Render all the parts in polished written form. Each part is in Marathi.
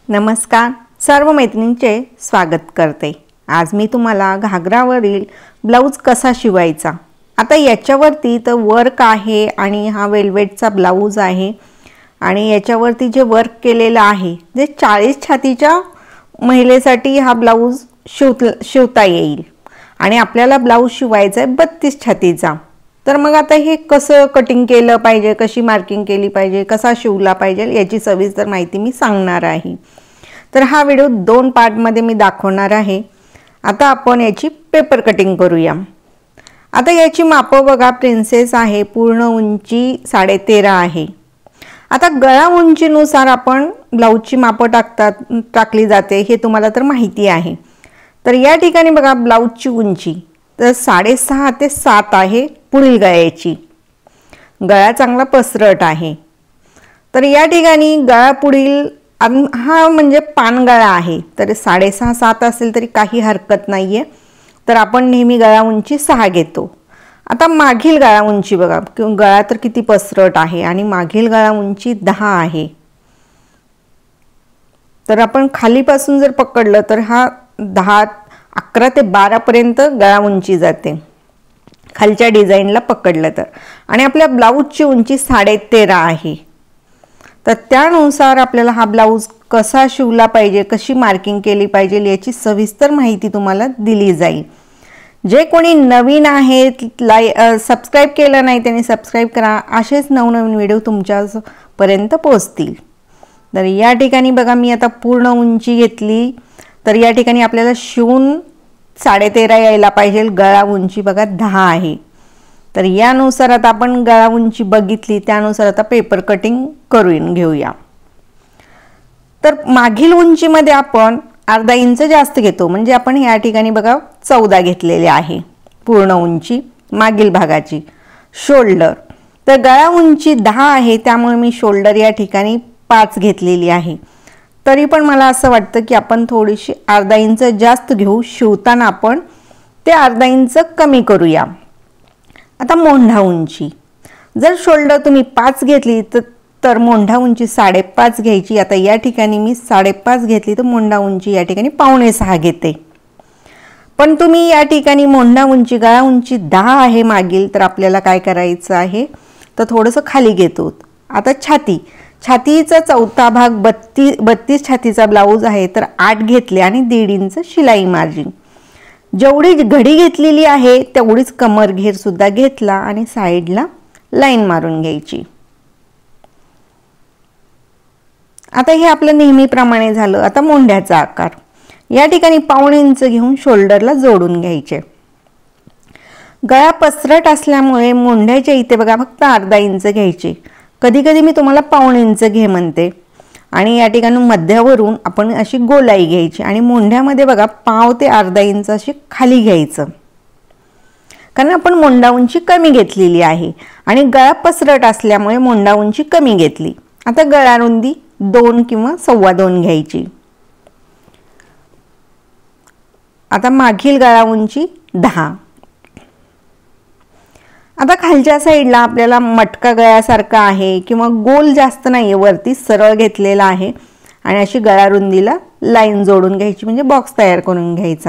नमस्कार, सर्व मैत्रिणींचे स्वागत करते। आज मी तुम्हाला घागरावरील ब्लाऊज कसा शिवायचा। आता याच्यावरती तर वर्क आहे आणि हा वेल्वेटचा ब्लाऊज आहे आणि याच्यावरती जे वर्क केलेलं आहे जे 40 छातीच्या महिलेसाठी हा ब्लाऊज शिवता येईल आणि आपल्याला ब्लाऊज शिवायचा आहे 32 छातीचा। तर मग आता हे कसं कटिंग केलं पाहिजे, कशी मार्किंग केली पाहिजे, कसा शिवला पाहिजे याची सविस्तर माहिती मी सांगणार आहे। तर हा व्हिडिओ 2 पार्टमध्ये मी दाखवणार आहे। आता आपण याची पेपर कटिंग करूया। आता याची माप बघा, प्रिन्सेस आहे, पूर्ण उंची 13.5 आहे। आता गळा उंचीनुसार आपण ब्लाऊजची माप टाकली जाते हे तुम्हाला तर माहिती आहे। तर या ठिकाणी बघा ब्लाऊजची उंची तर 6.5 ते 7 आहे पुढील गळ्याची। गळा चांगला पसरट आहे। तर या ठिकाणी गळा पुढील हा म्हणजे पान गळा आहे, तर 6.5-7 असेल तरी काही हरकत नाहीये। तर आपण नेहमी गळा उंची 6 घेतो। आता मागील गळा उंची बघा, गळा तर किती पसरट आहे आणि मागील गळा उंची 10 आहे। तर आपण खालीपासून जर पकडलं तर हा 10, 11 ते 12 पर्यंत गळा उंची जाते खालच्या डिझाईनला पकडलं तर। आणि आपल्या ब्लाऊजची उंची 13.5 आहे। तर त्यानुसार आपल्याला हा ब्लाऊज कसा शिवला पाहिजे, कशी मार्किंग केली पाहिजे याची सविस्तर माहिती तुम्हाला दिली जाईल। जे कोणी नवीन आहेत, सबस्क्राइब केलं नाही त्यांनी सबस्क्राइब करा, असेच नवनवीन व्हिडिओ तुमच्यापर्यंत पोहोचतील। तर या ठिकाणी बघा मी आता पूर्ण उंची घेतली, तर या ठिकाणी आपल्याला शिवून 13.5 यायला पाहिजे। गळा उंची बघा 10 आहे। तर यानुसार आता आपण गळा उंची बघितली, त्यानुसार आता पेपर कटिंग करून घेऊया। तर मागील उंचीमध्ये आपण अर्धा इंच जास्त घेतो, म्हणजे आपण या ठिकाणी बघा 14 घेतलेले आहे पूर्ण उंची मागील भागाची। शोल्डर तर गळा उंची 10 आहे, त्यामुळे मी शोल्डर या ठिकाणी 5 घेतलेली आहे। तरी पण मला असं वाटतं की आपण थोडीशी अर्धा इंच जास्त घेऊ, शिवताना आपण ते अर्धा इंच कमी करूया। आता मोंढा उंची जर शोल्डर तुम्ही 5 घेतली तर मोंढा उंची 5.5 घ्यायची। आता या ठिकाणी मी 5.5 घेतली तर मोंढा उंची या ठिकाणी 5.25 घेते। पण तुम्ही या ठिकाणी मोंढा उंची गळा उंची 10 आहे मागील, तर आपल्याला काय करायचं आहे तर थोडंसं खाली घेतो। आता छातीचा चौथा भाग 32 छातीचा ब्लाऊज आहे, तर 8 घेतले आणि 1.5 इंच शिलाई मार्जिन। जेवढी घडी घेतलेली आहे तेवढीच कमर घेर सुद्धा घेतला आणि साइडला लाईन मारून घ्यायची। आता हे आपलं नेहमीप्रमाणे झालं। आता मोंढ्याचा आकार या ठिकाणी 1.25 इंच घेऊन शोल्डरला जोडून घ्यायचे। गळा पसरट असल्यामुळे मोंढ्याच्या इथे बघा फक्त अर्धा इंच घ्यायचे। कधी कधी मी तुम्हाला 1.25 इंच घे म्हणते आणि या ठिकाणी मध्यावरून आपण अशी गोलाई घ्यायची आणि मोंढ्यामध्ये बघा 1.5 ते अर्धा इंच अशी खाली घ्यायचं, कारण आपण मोंढा उंची कमी घेतलेली आहे आणि गळा पसरट असल्यामुळे मोंढा उंची कमी घेतली। आता गळा रुंदी 2 किंवा 2.25 घ्यायची। आता मागील गळा उंची 10। आता खालच्या साईडला आपल्याला मटका गळ्यासारखा आहे किंवा गोल जास्त नाहीये, वरती सरळ घेतलेला आहे आणि अशी गळा रुंदीला लाईन जोडून घ्यायची, म्हणजे बॉक्स तयार करून घ्यायचा।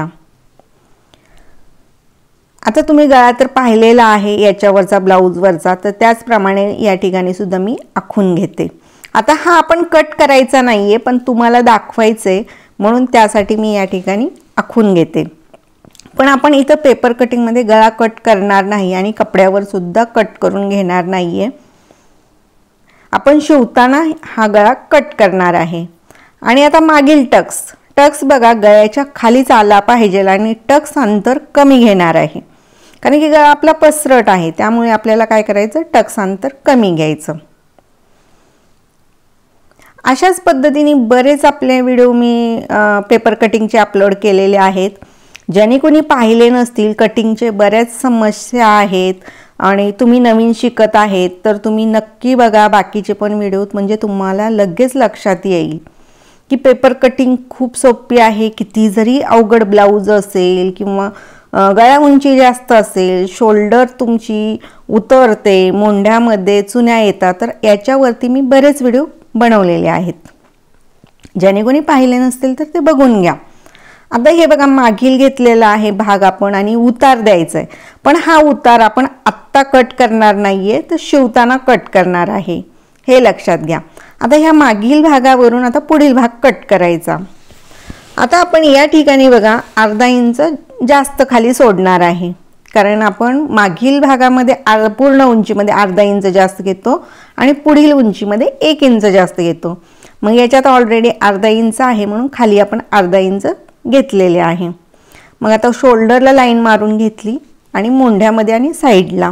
आता तुम्ही गळा तर पाहिलेला आहे याच्यावरचा ब्लाऊजवरचा, तर त्याचप्रमाणे या ठिकाणी सुद्धा मी आखून घेते। आता हा आपण कट करायचा नाहीये, पण तुम्हाला दाखवायचंय म्हणून त्यासाठी मी या ठिकाणी आखून घेते। पण आपण इथं पेपर कटिंग मध्ये गळा कट करणार नाही आणि कपड्यावर सुद्धा कट करून घेणार नाहीये। आपण शिवताना हा गळा कट करणार आहे। आणि आता मागील टक्स बघा गळ्याच्या खालीच आला पाहिजे आणि टक्स अंतर कमी घेणार आहे, कारण की गळा आपला पसरट आहे, त्यामुळे आपल्याला काय करायचं टक्स अंतर कमी घ्यायचं। अशाच पद्धतीने बरेच आपले व्हिडिओ मी पेपर कटिंगचे अपलोड केलेले आहेत। ज्यांनी कोणी पाहिले नसतील, कटिंगचे बऱ्याच समस्या आहेत आणि तुम्ही नवीन शिकत आहेत तर तुम्ही नक्की बघा बाकीचे पण व्हिडिओ, म्हणजे तुम्हाला लगेच लक्षात येईल की पेपर कटिंग खूप सोपी आहे। किती जरी अवघड ब्लाऊज असेल किंवा गळा उंची जास्त असेल, शोल्डर तुमची उतरते, मोंढ्यामध्ये चुन्या येतात, तर याच्यावरती मी बरेच व्हिडिओ बनवलेले आहेत। ज्याने कोणी पाहिले नसतील तर ते बघून घ्या. आता हे बघा मागील घेतलेला आहे भाग आपण आणि उतार द्यायचा आहे, पण हा उतार आपण आत्ता कट करणार नाहीये, तर शिवताना कट करणार आहे, हे लक्षात घ्या. आता ह्या मागील भागावरून आता पुढील भाग कट करायचा. आता आपण या ठिकाणी बघा अर्धा इंच जास्त खाली सोडणार आहे, कारण आपण मागील भागामध्ये पूर्ण उंचीमध्ये अर्धा इंच जास्त घेतो आणि पुढील उंचीमध्ये 1 इंच जास्त घेतो. मग याच्यात ऑलरेडी अर्धा इंच आहे म्हणून खाली आपण अर्धा इंच घेतलेले आहे. मग आता शोल्डरला लाईन मारून घेतली आणि मोंढ्यामध्ये आणि साईडला.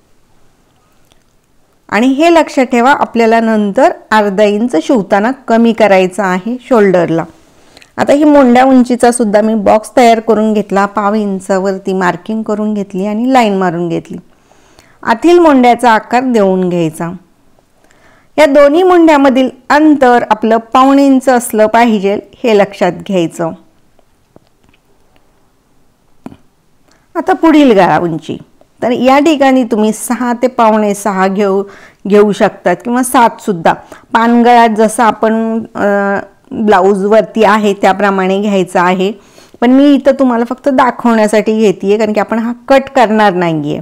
आणि हे लक्षात ठेवा, आपल्याला नंतर अर्धा इंच शिवताना कमी करायचा आहे शोल्डरला. आता ही मोंढ्या उंचीचा सुद्धा मी बॉक्स तयार करून घेतला, 1/2 इंचावरती मार्किंग करून घेतली आणि लाईन मारून घेतली. आतील मोंढ्याचा आकार देऊन घ्यायचा. या दोन्ही मोंढ्यामधील अंतर आपलं 1/2 इंच असलं पाहिजे, हे लक्षात घ्यायचं. आता पुढील गळा उंची, तर या ठिकाणी तुम्ही 6 ते 5.5 घेऊ शकतात किंवा 7 सुद्धा. पानगळा जसं आपण ब्लाऊजवरती आहे त्याप्रमाणे घ्यायचा आहे, पण मी इथं तुम्हाला फक्त दाखवण्यासाठी घेते कारण की आपण हा कट करणार नाहीये.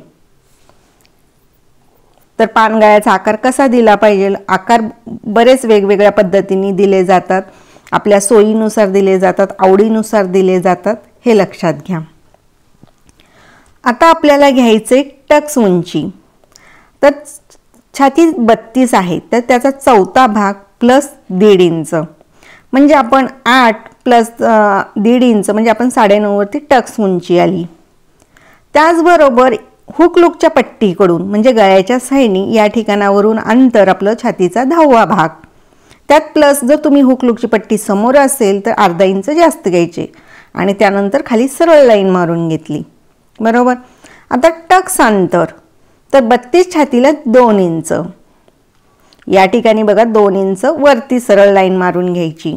तर पानगळ्याचा आकार कसा दिला पाहिजे, आकार बरेच वेगवेगळ्या पद्धतीने दिले जातात, आपल्या सोयीनुसार दिले जातात, आवडीनुसार दिले जातात, हे लक्षात घ्या. आता आपल्याला घ्यायचे टक्स उंची. तर छाती 32 आहे, तर त्याचा 4था भाग प्लस 1.5 इंच, म्हणजे आपण 8 प्लस 1.5 इंच म्हणजे आपण 9.5 वरती टक्स उंची आली. त्याचबरोबर हुक लूकच्या पट्टीकडून म्हणजे गळ्याच्या साईडनी या ठिकाणावरून अंतर आपलं छातीचा 10वा भाग. त्यात प्लस जर तुम्ही हुक लूकची पट्टी समोर असेल तर अर्धा इंच जास्त घ्यायचे आणि त्यानंतर खाली सरळ लाईन मारून घेतली, बरोबर. आता टक्स अंतर, तर 32 छातीला 2 इंच. या ठिकाणी बघा 2 इंच वरती सरळ लाईन मारून घ्यायची.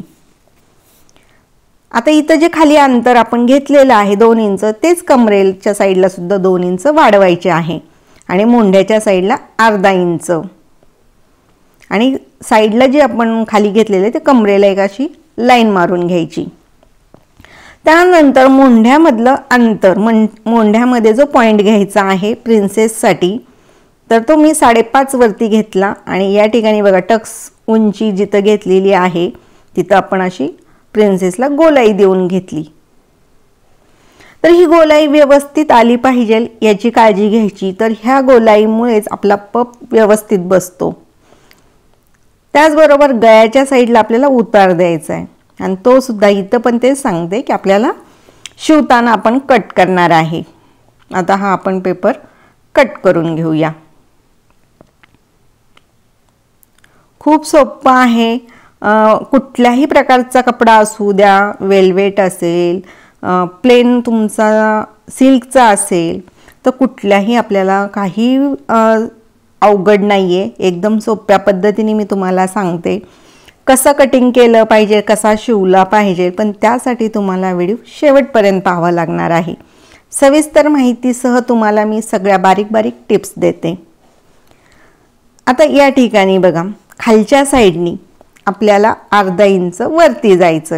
आता इथं जे खाली अंतर आपण घेतलेलं आहे 2 इंच, तेच कमरेच्या साईडला सुद्धा 2 इंच वाढवायचे आहे आणि मोंढ्याच्या साईडला अर्धा इंच. आणि साईडला जे आपण खाली घेतलेले ते कमरेला एक अशी लाईन मारून घ्यायची. त्यानंतर मोंढ्यामधलं अंतर, मोंढ्यामध्ये जो पॉइंट घ्यायचा आहे प्रिन्सेससाठी, तर तो मी 5.5 वरती घेतला आणि या ठिकाणी बघा टक्स उंची जिथं घेतलेली आहे तिथं आपण अशी प्रिन्सेसला गोलाई देऊन घेतली. तर ही गोलाई व्यवस्थित आली पाहिजे याची काळजी घ्यायची, तर ह्या गोलाईमुळेच आपला पप व्यवस्थित बसतो. त्याचबरोबर गळ्याच्या साईडला आपल्याला उतार द्यायचा आहे आणि तो सुद्धा इथं पण ते सांगते की आपल्याला शिवताना आपण कट करणार आहे. आता हा आपण पेपर कट करून घेऊया. खूप सोपं आहे. कुठल्याही प्रकारचा कपडा असू द्या, वेल्वेट असेल, प्लेन तुमचा सिल्कचा असेल, तर कुठल्याही आपल्याला काही अवघड नाही आहे. एकदम सोप्या पद्धतीने मी तुम्हाला सांगते कसं कटिंग केलं पाहिजे, कसा शिवला पाहिजे, पण त्यासाठी तुम्हाला व्हिडिओ शेवटपर्यंत पाहावा लागणार आहे. सविस्तर माहितीसह तुम्हाला मी सगळ्या बारीक बारीक टिप्स देते. आता या ठिकाणी बघा खालच्या साईडनी आपल्याला अर्धा इंच वरती जायचं.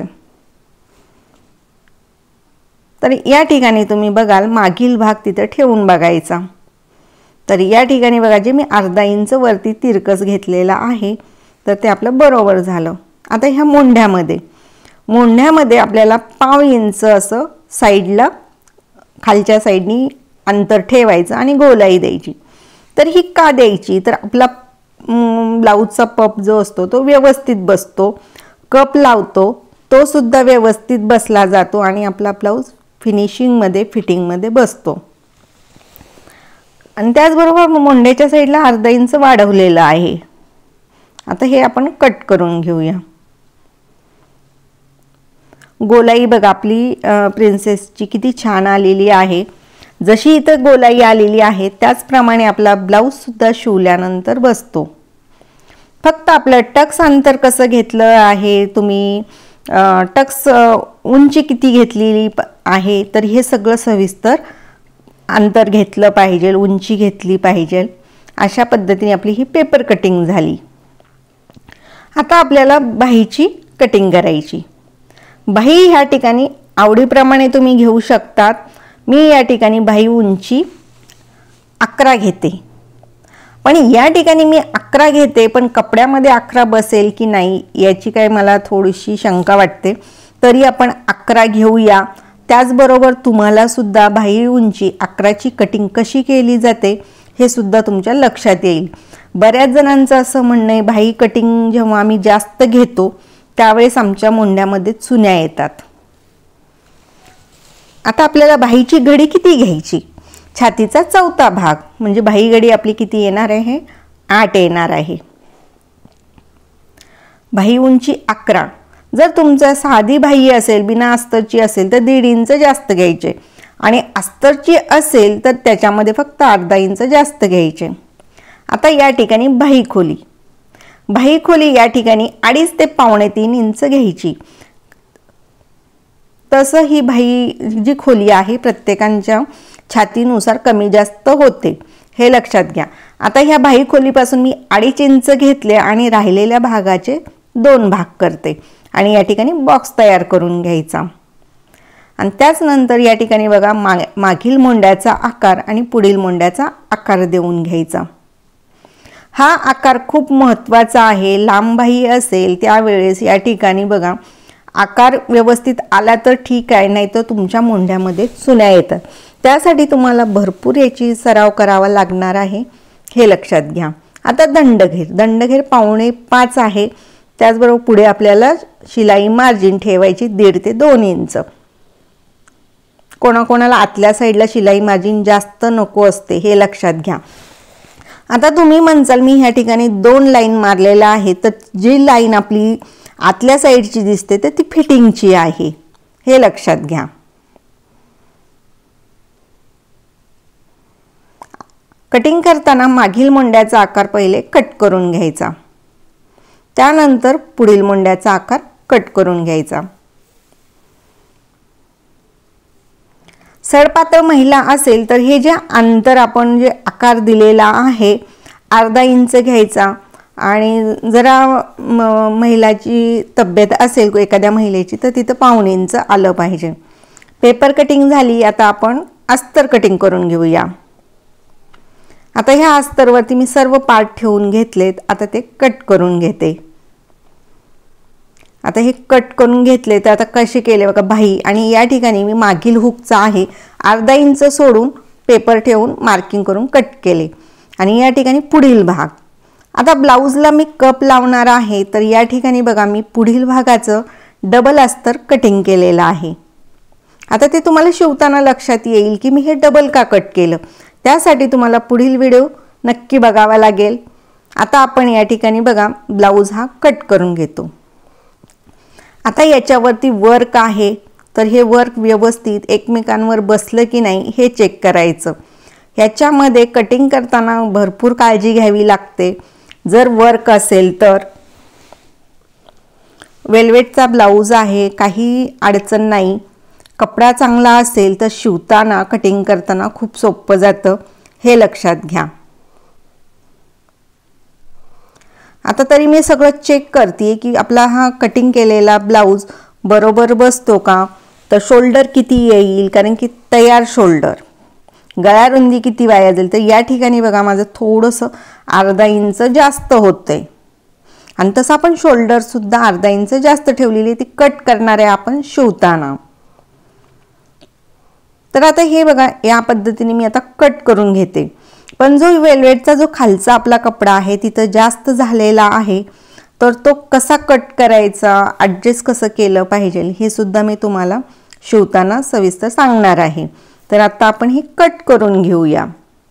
तर या ठिकाणी तुम्ही बघाल मागील भाग तिथं ठेवून बघायचा. तर या ठिकाणी बघा जे मी अर्धा इंच वरती तिरकस घेतलेला आहे तर ते आपलं बरोबर झालं. आता ह्या मोंढ्यामध्ये आपल्याला 1/2 इंच असं साईडला खालच्या साईडनी अंतर ठेवायचं आणि गोलाई द्यायची. तर ही का द्यायची, तर आपला ब्लाऊजचा पप जो असतो तो व्यवस्थित बसतो, कप लावतो तो सुद्धा व्यवस्थित बसला जातो आणि आपला ब्लाऊज फिटिंगमध्ये बसतो. आणि त्याचबरोबर मोंढ्याच्या साईडला अर्धा इंच वाढवलेलं आहे. आता हे आपण कट करून घेऊया. गोलाई बघा आपली प्रिन्सेसची किती छान आलेली आहे. जशी इथं गोलाई आलेली आहे त्याचप्रमाणे आपला ब्लाऊज सुद्धा शिवल्यानंतर बसतो. फक्त आपलं टक्स अंतर कसं घेतलं आहे तुम्ही, टक्स उंची किती घेतलेली आहे, तर हे सगळं सविस्तर अंतर घेतलं पाहिजे, उंची घेतली पाहिजे. अशा पद्धतीने आपली ही पेपर कटिंग झाली. आता आपल्याला बाहीची कटिंग करायची। बाही ह्या ठिकाणी आवडीप्रमाणे तुम्ही घेऊ शकतात। मी या ठिकाणी बाही उंची 11 घेते, पण या ठिकाणी मी 11 घेते, पण कपड्यामध्ये 11 बसेल की नाही याची काय मला थोडीशी शंका वाटते, तरी आपण 11 घेऊया। त्याचबरोबर तुम्हाला सुद्धा बाही उंची 11ची कटिंग कशी केली जाते हे सुद्धा तुमच्या लक्षात येईल। बऱ्याच जणांचं असं म्हणणं आहे, बाही कटिंग जेव्हा आम्ही जास्त घेतो त्यावेळेस आमच्या मुंड्यामध्ये चुन्या येतात। आता आपल्याला बाहीची घडी किती घ्यायची? छातीचा 4था भाग म्हणजे बाही घडी आपली किती येणार आहे? 8 येणार आहे। बाही उंची 11। जर तुमचा साधी बाही असेल, बिना अस्तरची असेल तर 1.5 इंच जास्त घ्यायचे, आणि अस्तरची असेल तर त्याच्यामध्ये फक्त अर्धा इंच जास्त घ्यायचे। आता या ठिकाणी बाही खोली या ठिकाणी 2.5 ते 2.25 इंच घ्यायची। तसं ही बाही जी खोली आहे प्रत्येकाच्या छातीनुसार कमी जास्त होते, हे लक्षात घ्या। आता ह्या बाही खोलीपासून मी 2.5 इंच घेतले आणि राहिलेल्या भागाचे 2 भाग करते आणि या ठिकाणी बॉक्स तयार करून घ्यायचा। आणि त्याचनंतर या ठिकाणी बघा मागील मोंड्याचा आकार आणि पुढील मोंड्याचा आकार देऊन घ्यायचा। हा आकार खूप महत्त्वाचा आहे। लांब बाही असेल त्यावेळेस या ठिकाणी बघा आकार व्यवस्थित आला तर ठीक आहे, नाही तर तुमच्या मोंढ्यामध्ये चुन्या येतात। त्यासाठी तुम्हाला भरपूर याची सराव करावा लागणार आहे, हे लक्षात घ्या। आता दंडघेर 5.5 आहे। त्याचबरोबर पुढे आपल्याला शिलाई मार्जिन ठेवायची 1.5 ते 2 इंच। कोणाकोणाला आतल्या साईडला शिलाई मार्जिन जास्त नको असते, हे लक्षात घ्या। आता तुम्ही म्हणसाल मी ह्या ठिकाणी 2 लाईन मारलेला आहे, तर जी लाईन आपली आतल्या साईडची दिसते तर ती फिटिंगची आहे, हे लक्षात घ्या। कटिंग करताना मागील मोंड्याचा आकार पहिले कट करून घ्यायचा, त्यानंतर पुढील मोंड्याचा आकार कट करून घ्यायचा। सडपातळ महिला असेल तर हे जे अंतर आपण जे आकार दिलेला आहे अर्धा इंच घ्यायचा, आणि जरा महिलाची तब्येत असेल एखाद्या महिलेची तर तिथं 1.5 इंच आलं पाहिजे। पेपर कटिंग झाली, आता आपण अस्तर कटिंग करून घेऊया। आता ह्या अस्तरवरती मी सर्व पार्ट ठेवून घेतलेत, आता ते कट करून घेते। आता हे कट करून घेतले तर आता कसे केले बघा बाही, आणि या ठिकाणी मी मागील हुकचा आहे अर्धा इंच सोडून पेपर ठेवून मार्किंग करून कट केले, आणि या ठिकाणी पुढील भाग। आता ब्लाऊजला मी कप लावणार आहे, तर या ठिकाणी बघा मी पुढील भागाचं डबल अस्तर कटिंग केलेलं आहे। आता ते तुम्हाला शिवताना लक्षात येईल की मी हे डबल का कट केलं, त्यासाठी तुम्हाला पुढील व्हिडिओ नक्की बघावा लागेल। आता आपण या ठिकाणी बघा ब्लाऊज हा कट करून घेतो। आता याच्यावरती वर्क आहे, तर हे वर्क व्यवस्थित एकमेकांवर बसलं की नाही हे चेक करायचं। ह्याच्यामध्ये कटिंग करताना भरपूर काळजी घ्यावी लागते। जर वर्क असेल तर वेल्वेटचा ब्लाऊज आहे, काही अडचण नाही। कपडा चांगला असेल तर शिवताना कटिंग करताना खूप सोपं जातं, हे लक्षात घ्या। आता तरी मी सगळं चेक करते की आपला हा कटिंग केलेला ब्लाऊज बरोबर बसतो का, तर शोल्डर किती येईल, कारण की तयार शोल्डर, गळा रुंदी किती वाया जाईल, तर या ठिकाणी बघा माझं थोडंसं अर्धा इंच जास्त होतंय, आणि तसं आपण शोल्डर सुद्धा अर्धा इंच जास्त ठेवलेली ती कट करणार आहे आपण शिवताना। तर आता हे बघा या पद्धतीने मी आता कट करून घेते। पण जो वेल्वेटचा जो खालचा आपला कपडा आहे तिथं जास्त झालेला आहे, तर तो कसा कट करायचा, ॲडजस्ट कसं केलं पाहिजे हे सुद्धा मी तुम्हाला शिवताना सविस्तर सांगणार आहे। तर आता आपण हे कट करून घेऊया।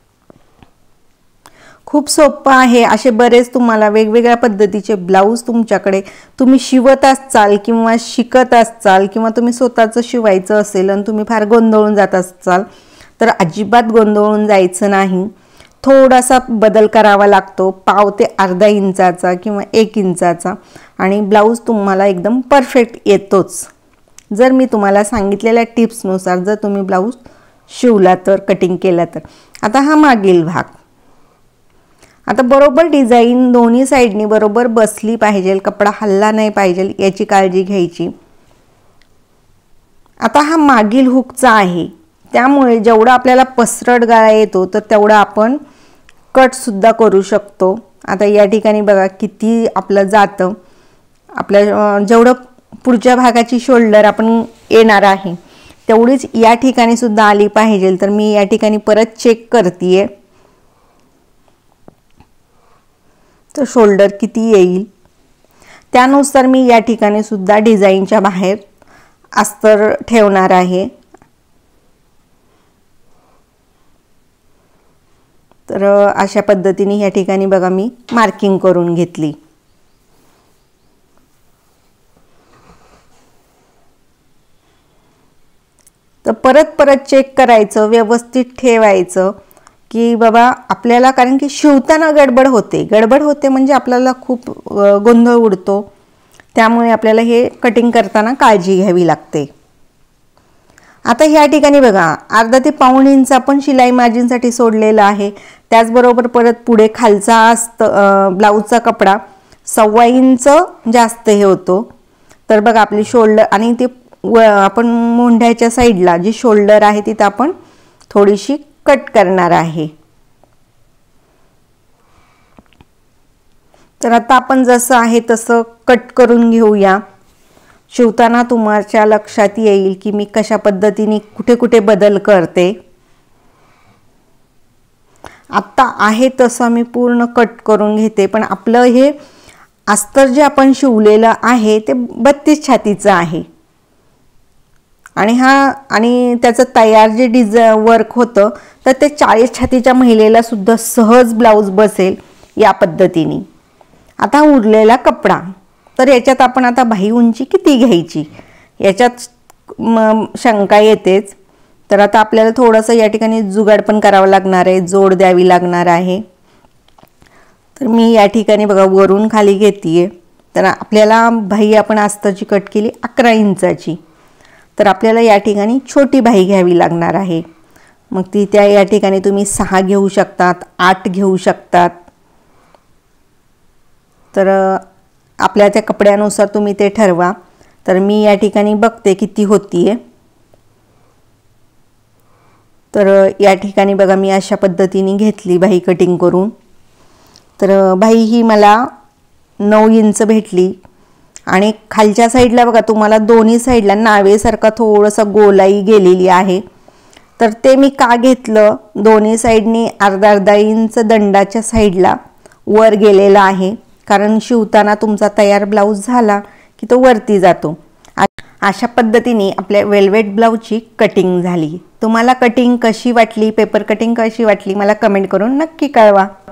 खूप सोपं आहे। असे बरेच तुम्हाला वेगवेगळ्या पद्धतीचे ब्लाऊज तुमच्याकडे तुम्ही शिवत असाल किंवा शिकत असाल, किंवा तुम्ही स्वतःचं शिवायचं असेल आणि तुम्ही फार गोंधळून जात असाल, तर अजिबात गोंधळून जायचं नाही। थोडासा बदल करावा लागतो, पाव ते अर्धा इंचाचा किंवा 1 इंचाचा, आणि ब्लाऊज तुम्हाला एकदम परफेक्ट येतोच जर मी तुम्हाला सांगितलेल्या टिप्सनुसार जर तुम्ही ब्लाऊज शिवला तर, कटिंग केला तर। आता हा मागील भाग, आता बरोबर डिझाईन दोन्ही साईडनी बरोबर बसली पाहिजे, कपडा हलला नाही पाहिजे याची काळजी घ्यायची। आता हा मागील हुकचा आहे, त्यामुळे जेवढा आपल्याला पसरट गळा येतो तर तेवढा आपण कट सुद्धा करू शकतो। आता या ठिकाणी बघा किती आपलं जातं, आपल्या जेवढं पुढच्या भागाची शोल्डर आपण येणार आहे तेवढीच या ठिकाणी सुद्धा आली पाहिजे। तर मी या ठिकाणी परत चेक करतेय तर शोल्डर किती येईल, त्यानुसार मी या ठिकाणी सुद्धा डिझाईनच्या बाहेर अस्तर ठेवणार आहे। तर अशा पद्धतीने या ठिकाणी बघा मी मार्किंग करून घेतली। तर परत चेक करायचं, व्यवस्थित ठेवायचं की बाबा आपल्याला, कारण की शिवताना गडबड होते म्हणजे आपल्याला खूप गोंधळ उडतो, त्यामुळे आपल्याला हे कटिंग करताना काळजी घ्यावी लागते। आता ह्या ठिकाणी बघा अर्धा ते पाऊण इंच आपण शिलाई मार्जिनसाठी सोडलेला आहे, त्याचबरोबर परत पुढे खालचा ब्लाऊजचा कपडा 1.25 इंच जास्त हे होतो। तर बघा आपली शोल्डर आणि ते आपण मुंढ्याच्या साईडला जी शोल्डर आहे तिथे आपण थोडीशी कट करणार आहे। तर आता आपण जसं आहे तसं कट करून घेऊया। शिवताना तुमच्या लक्षात येईल की मी कशा पद्धतीने कुठे कुठे बदल करते। आता आहे तसं मी पूर्ण कट करून घेते, पण आपलं हे अस्तर जे आपण शिवलेलं आहे ते 32 छातीचं आहे आणि त्याचं तयार जे वर्क होतं तर ते 40 छातीच्या महिलेला सुद्धा सहज ब्लाऊज बसेल या पद्धतीने। आता उरलेला कपडा, तर याच्यात आपण आता बाही उंची किती घ्यायची याच्यात शंका येतेच। तर आता आपल्याला थोडंसं या ठिकाणी जुगाड पण करावं लागणार आहे, जोड द्यावी लागणार आहे। तर मी या ठिकाणी बघा वरून खाली घेतेय, तर आपल्याला बाही आपण आस्तरची कट केली 11 इंचाची, तर आपल्याला या ठिकाणी छोटी बाही घ्यावी लागणार आहे। मग ती त्या या ठिकाणी तुम्ही 6 घेऊ शकतात, 8 घेऊ शकतात। तर आपल्या त्या कपड्यानुसार तुम्ही ते ठरवा। तर मी या ठिकाणी बघते किती होतीये। तर या ठिकाणी बघा मी अशा पद्धतीने घेतली बाही कटिंग करून। तर बाही ही मला 9 इंच भेटली आणि खालच्या साईडला बघा तुम्हाला दोन्ही साईडला नावेसारखा थोडंसं गोलाई गेलेली आहे। तर ते मी का घेतलं, दोन्ही साईडनी अर्धा इंच दंडाच्या साईडला वर गेलेला आहे, कारण शिवताना तुमचा तयार ब्लाऊज झाला की तो वरती जातो। अशा पद्धतीने आपल्या वेलवेट ब्लाऊजची कटिंग झाली। तुम्हाला कटिंग कशी वाटली, पेपर कटिंग कशी वाटली मला कमेंट करून नक्की कळवा।